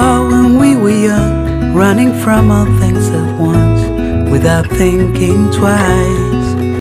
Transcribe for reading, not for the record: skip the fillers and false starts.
recall when we were young, running from all things at once, without thinking twice.